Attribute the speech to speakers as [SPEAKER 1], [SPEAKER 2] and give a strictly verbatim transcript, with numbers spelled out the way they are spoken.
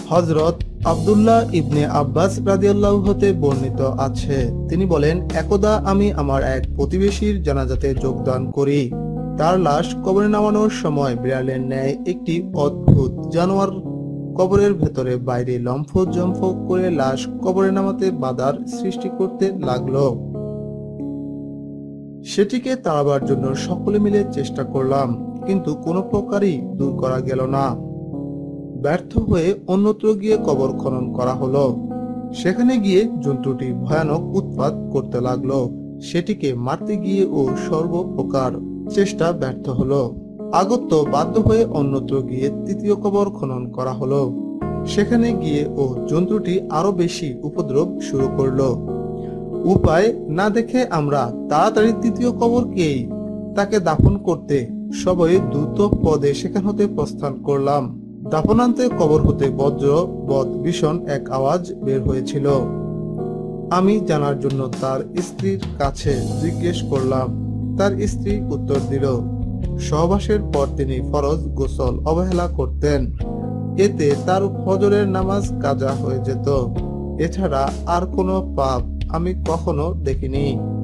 [SPEAKER 1] হযরত আব্দুল্লাহ ইবনে আব্বাস রাদিয়াল্লাহু হতে বর্ণিত আছে, তিনি বলেন, একদা আমি আমার এক প্রতিবেশীর জানাজাতে যোগদান করি। তার লাশ কবরে নামানোর সময় বিড়ালের ন্যায় একটি অদ্ভুত জানোয়ার কবরের ভেতরে বাইরে লম্ফ জম্ফ করে লাশ কবরে নামাতে বাধার সৃষ্টি করতে লাগলো। সেটিকে তাড়াবার জন্য সকলে মিলে চেষ্টা করলাম, কিন্তু কোনো প্রকারই দূর করা গেল না। ব্যর্থ হয়ে অন্যত্র গিয়ে কবর খনন করা হলো। সেখানে গিয়ে জন্তুটি ভয়ানক উৎপাত করতে লাগলো। সেটিকে মারতে গিয়ে ও সর্বপ্রকার চেষ্টা ব্যর্থ হলো। আগত্য বাধ্য হয়ে অন্যত্র গিয়ে তৃতীয় কবর খনন করা হলো। সেখানে গিয়ে ও জন্তুটি আরো বেশি উপদ্রব শুরু করলো। উপায় না দেখে আমরা তাড়াতাড়ি তৃতীয় কবরকেই তাকে দাফন করতে সবাই দ্রুত পদে সেখান হতে প্রস্থান করলাম। দাফনান্তে কবর হতে বজ্র বৎ ভীষণ এক আওয়াজ বের হয়েছিল। আমি জানার জন্য তার স্ত্রীর কাছে জিজ্ঞেস করলাম। তার স্ত্রী উত্তর দিল, সহবাসের পর তিনি ফরজ গোসল অবহেলা করতেন, এতে তার ফজরের নামাজ কাজা হয়ে যেত। এছাড়া আর কোনো পাপ আমি কখনো দেখিনি।